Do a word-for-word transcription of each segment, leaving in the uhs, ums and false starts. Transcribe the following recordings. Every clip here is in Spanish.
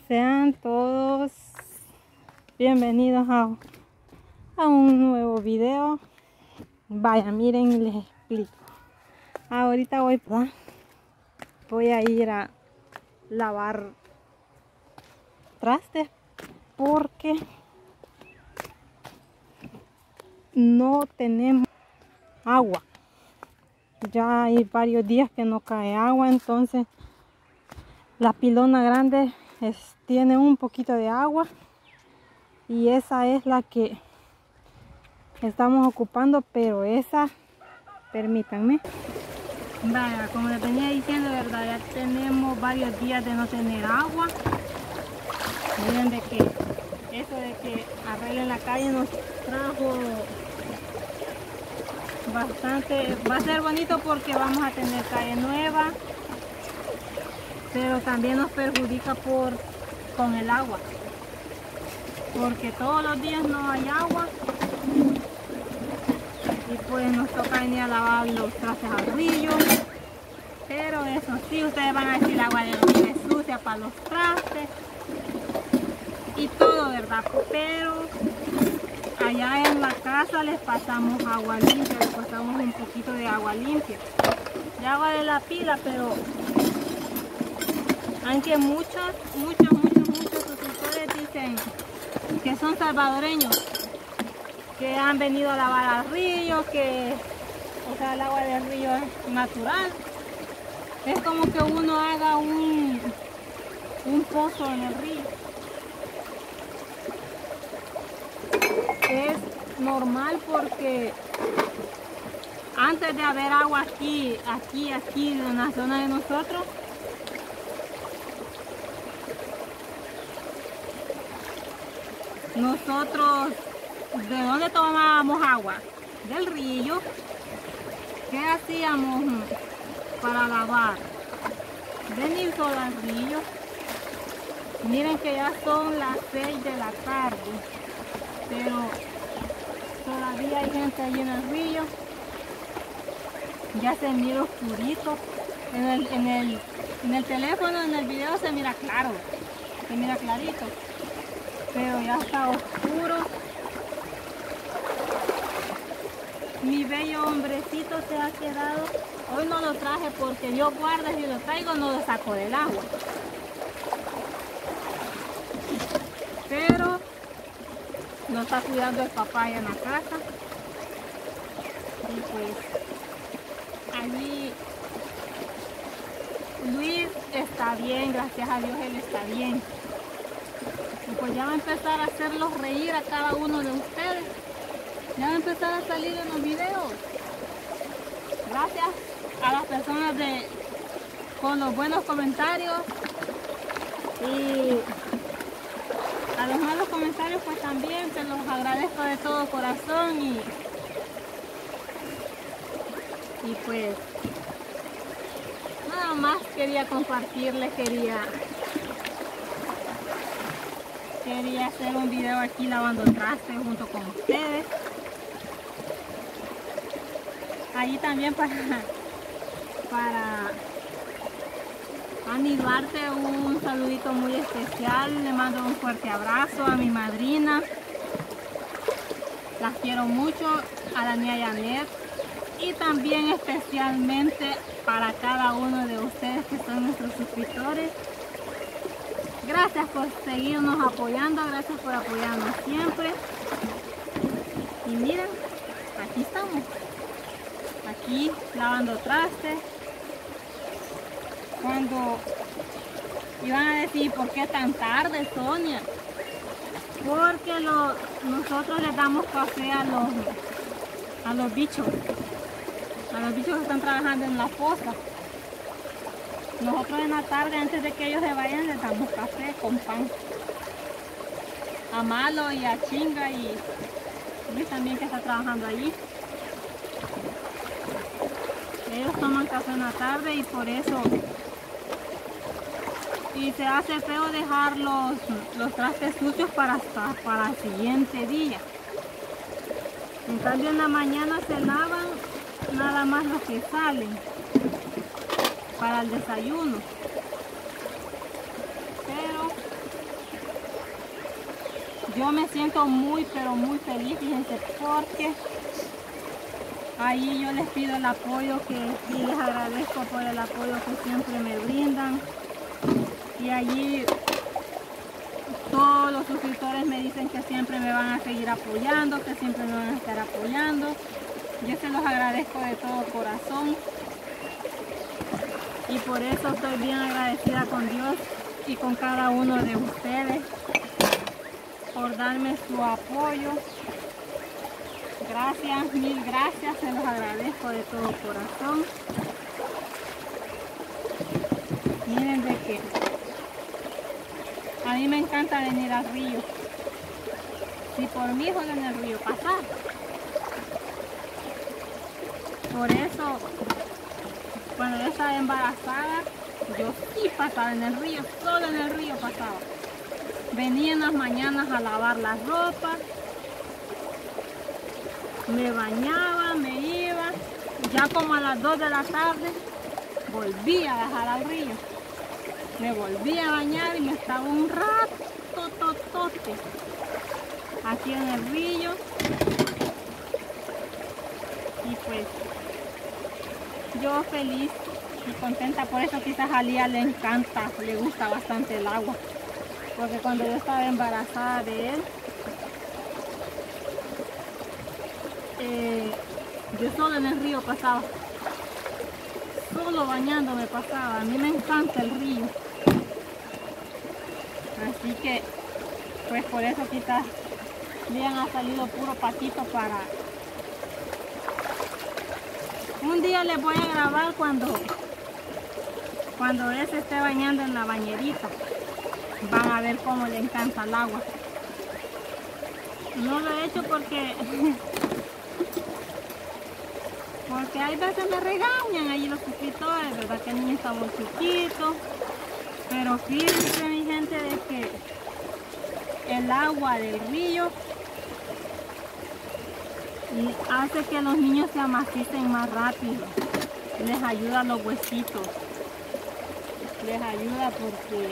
Sean todos bienvenidos a, a un nuevo video. Vaya, miren y les explico. Ahorita voy, ¿verdad? voy a ir a lavar trastes porque no tenemos agua. Ya hay varios días que no cae agua, entonces la pilona grande es, tiene un poquito de agua y esa es la que estamos ocupando, pero esa, permítanme. Vaya, como les venía diciendo, verdad, ya tenemos varios días de no tener agua. Miren de que eso de que arreglen la calle nos trajo bastante, va a ser bonito porque vamos a tener calle nueva, pero también nos perjudica por con el agua, porque todos los días no hay agua y pues nos toca venir a lavar los trastes al río. Pero eso sí, ustedes van a decir el agua del río es sucia para los trastes y todo, verdad, pero allá en la casa les pasamos agua limpia, les pasamos un poquito de agua limpia, de agua de la pila, pero aunque muchos, muchos, muchos, muchos suscriptores dicen que son salvadoreños, que han venido a lavar al río, que o sea, el agua del río es natural. Es como que uno haga un, un pozo en el río. Es normal porque antes de haber agua aquí, aquí, aquí en la zona de nosotros, nosotros, ¿de dónde tomábamos agua? Del río. ¿Qué hacíamos para lavar? Venir solo al río. Miren que ya son las seis de la tarde, pero todavía hay gente allí en el río. Ya se mira oscurito. En el, en el, en el teléfono, en el video se mira claro, se mira clarito, pero ya está oscuro. Mi bello hombrecito se ha quedado. Hoy no lo traje porque yo guardo, si lo traigo no lo saco del agua. Pero nos está cuidando el papá allá en la casa. Y pues allí Luis está bien, gracias a Dios él está bien. Y pues ya va a empezar a hacerlos reír a cada uno de ustedes. Ya va a empezar a salir en los videos. Gracias a las personas de con los buenos comentarios y a los malos comentarios pues también se los agradezco de todo corazón y, y pues nada más quería compartirles, quería quería hacer un video aquí lavando trastes junto con ustedes. Allí también para, para a mi Duarte un saludito muy especial. Le mando un fuerte abrazo a mi madrina. Las quiero mucho, a la niña Janet. Y también especialmente para cada uno de ustedes que son nuestros suscriptores. Gracias por seguirnos apoyando, gracias por apoyarnos siempre. Y miren, aquí estamos. Aquí lavando trastes. Cuando iban a decir ¿por qué tan tarde, Sonia? Porque lo, nosotros les damos café a los a los bichos a los bichos que están trabajando en la fosa. Nosotros en la tarde, antes de que ellos se vayan, les damos café con pan a Malo y a Chinga y Luis también que está trabajando allí. Ellos toman café en la tarde y por eso y se hace feo dejar los, los trastes sucios para, para el siguiente día. En cambio en la mañana se lavan nada más los que salen para el desayuno. Pero yo me siento muy pero muy feliz, fíjense, porque ahí yo les pido el apoyo que, y les agradezco por el apoyo que siempre me brindan. Y allí todos los suscriptores me dicen que siempre me van a seguir apoyando, que siempre me van a estar apoyando. Yo se los agradezco de todo corazón. Y por eso estoy bien agradecida con Dios y con cada uno de ustedes por darme su apoyo. Gracias, mil gracias, se los agradezco de todo corazón. Miren de que a mí me encanta venir al río. Si por mí juego en el río pasar. Por eso, cuando yo estaba embarazada, yo sí pasaba en el río, solo en el río pasaba. Venía en las mañanas a lavar la ropa, me bañaba, me iba, ya como a las dos de la tarde volví a bajar al río. Me volví a bañar y me estaba un rato totote aquí en el río. Y pues yo feliz y contenta, por eso quizás a Lía le encanta, le gusta bastante el agua. Porque cuando yo estaba embarazada de él, eh, yo solo en el río pasaba, solo bañándome pasaba. A mí me encanta el río. Así que, pues por eso quizás Lian ha salido puro patito para... Un día les voy a grabar cuando, cuando él se esté bañando en la bañerita. Van a ver cómo le encanta el agua. No lo he hecho porque... Porque hay veces me regañan ahí los suscriptores, ¿verdad? Que el niño está muy chiquito. Pero fíjense, mi gente, de que el agua del río hace que los niños se amacicen más rápido. Les ayuda a los huesitos. Les ayuda porque...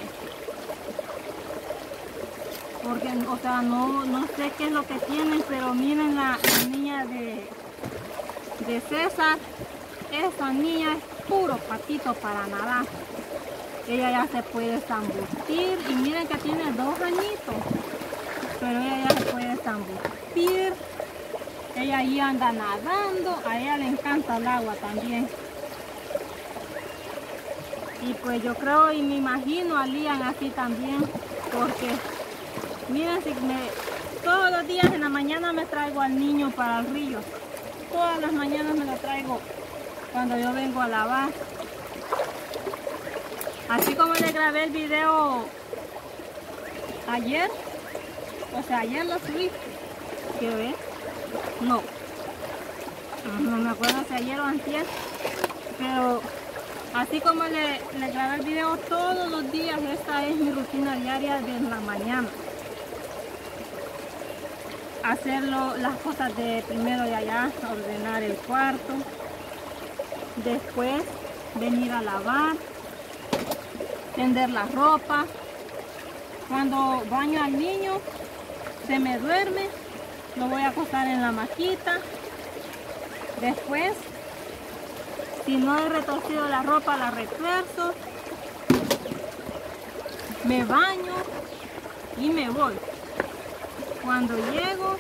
Porque, o sea, no, no sé qué es lo que tienen, pero miren la, la niña de, de César. Esa niña es puro patito para nadar. Ella ya se puede zambutir y miren que tiene dos añitos, pero ella ya se puede zambutir. Ella ahí anda nadando, a ella le encanta el agua también. Y pues yo creo y me imagino a Lian así también, porque miren, si me, todos los días en la mañana me traigo al niño para el río. Todas las mañanas me lo traigo cuando yo vengo a lavar. Así como le grabé el video ayer, o sea, ayer lo subí, quiero ver, no, no me acuerdo si ayer o antier, pero así como le, le grabé el video todos los días, esta es mi rutina diaria de la mañana. Hacerlo, las cosas de primero de allá, ordenar el cuarto, después venir a lavar, tender la ropa. Cuando baño al niño, se me duerme, lo voy a acostar en la maquita. Después, si no he retorcido la ropa, la retuerzo, me baño y me voy. Cuando llego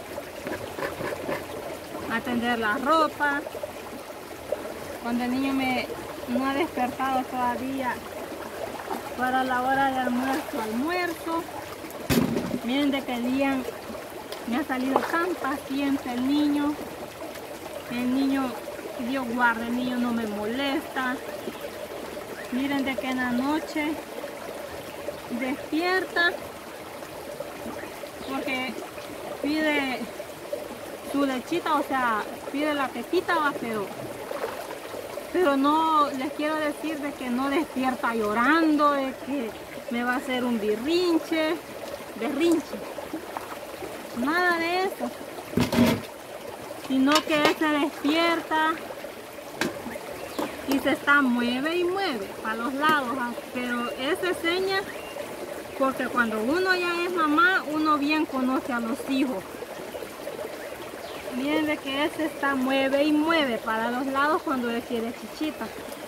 a tender la ropa, cuando el niño me no ha despertado todavía, para la hora de almuerzo, almuerzo. Miren de que Lian me ha salido tan paciente el niño. El niño, Dios guarde, el niño no me molesta. Miren de que en la noche despierta porque pide su lechita, o sea, pide la tetita, va, pero pero no les quiero decir de que no despierta llorando, de que me va a hacer un birrinche, berrinche, nada de eso, sino que él se despierta y se está mueve y mueve para los lados, pero él se enseña Porque cuando uno ya es mamá, uno bien conoce a los hijos. Miren de que ese está mueve y mueve para los lados cuando él quiere chichita.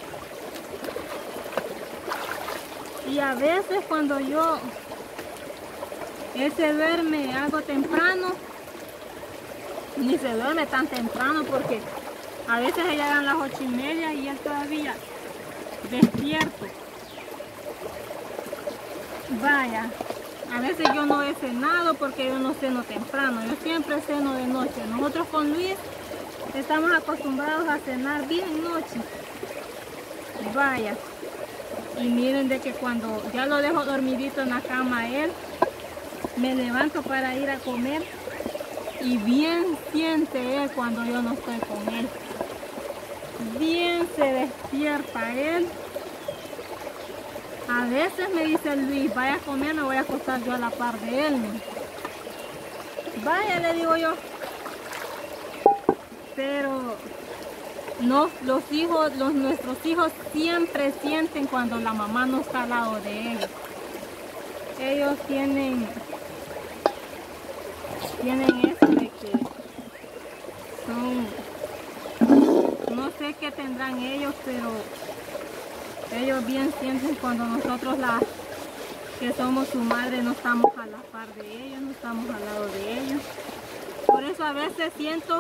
Y a veces cuando yo, él se duerme algo temprano, ni se duerme tan temprano porque a veces ya llegan las ocho y media y él todavía despierto. Vaya, a veces yo no he cenado porque yo no ceno temprano, yo siempre ceno de noche. Nosotros con Luis estamos acostumbrados a cenar bien noche. Vaya, y miren de que cuando ya lo dejo dormidito en la cama a él, me levanto para ir a comer y bien siente él cuando yo no estoy con él. Bien se despierta él. A veces me dice Luis, vaya a comer, me voy a acostar yo a la par de él. Vaya, le digo yo. Pero no, los hijos, los, nuestros hijos siempre sienten cuando la mamá no está al lado de ellos. Ellos tienen, tienen eso de que son, no sé qué tendrán ellos, pero ellos bien sienten cuando nosotros las que somos su madre no estamos a la par de ellos, no estamos al lado de ellos. Por eso a veces siento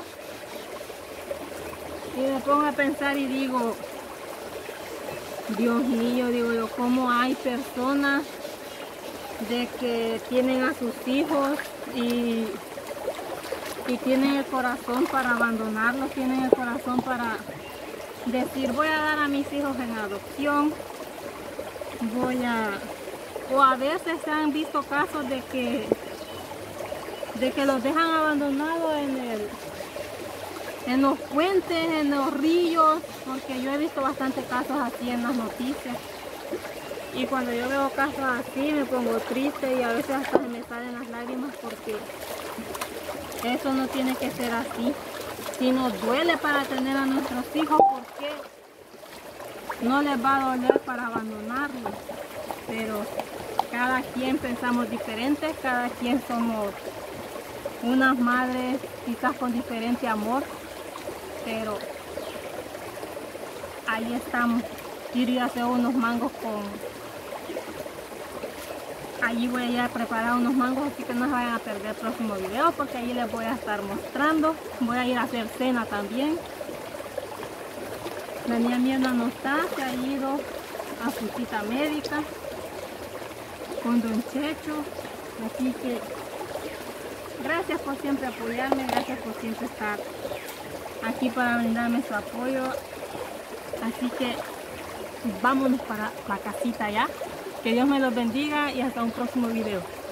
y me pongo a pensar y digo, Dios mío, digo yo, cómo hay personas de que tienen a sus hijos y, y tienen el corazón para abandonarlos, tienen el corazón para decir, voy a dar a mis hijos en adopción, voy a... O a veces se han visto casos de que, de que los dejan abandonados en el... en los puentes, en los ríos, porque yo he visto bastantes casos así en las noticias. Y cuando yo veo casos así me pongo triste y a veces hasta se me salen las lágrimas porque eso no tiene que ser así. Si nos duele para tener a nuestros hijos, ¿por qué no les va a doler para abandonarlos? Pero cada quien pensamos diferente, cada quien somos unas madres quizás con diferente amor. Pero ahí estamos. Quiero hacer unos mangos con... Allí voy a ir a preparar unos mangos, así que no se vayan a perder el próximo video porque allí les voy a estar mostrando. Voy a ir a hacer cena también. La niña mía no está, se ha ido a su cita médica con Don Checho. Así que gracias por siempre apoyarme, gracias por siempre estar aquí para brindarme su apoyo. Así que vámonos para la casita ya. Que Dios me los bendiga y hasta un próximo video.